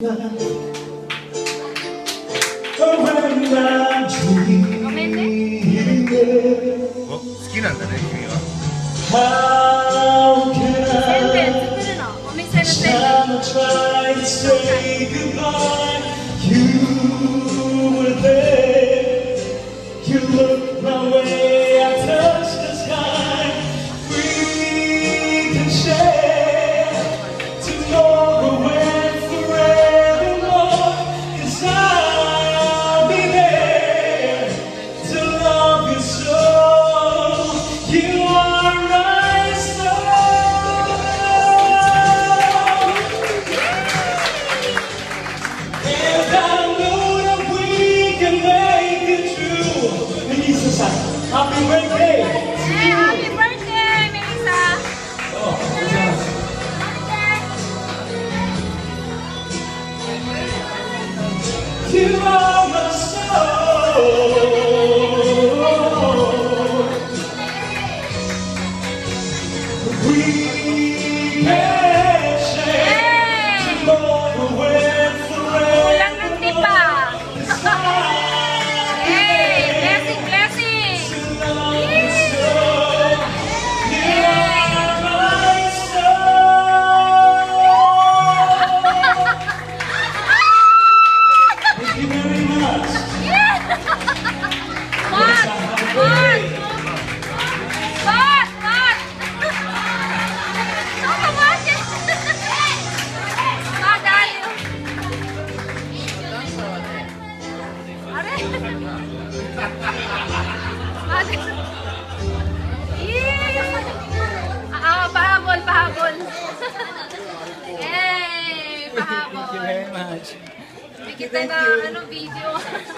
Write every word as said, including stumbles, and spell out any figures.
好きなんだね、君は。 せんべい作るの。お店のせんべい。 Happy birthday! Hey, happy birthday, Melissa! Oh, yes. You are my soul. We can share tomorrow with forever. Kulang ng tipa. Hey, blessing, blessing. Thank you very much. What? What? What? What? Ano ba siya? Madali. Are? Madali. Ah, pahabol, pahabol. Hey, pahabol. Thank you very much. May kita na ano video.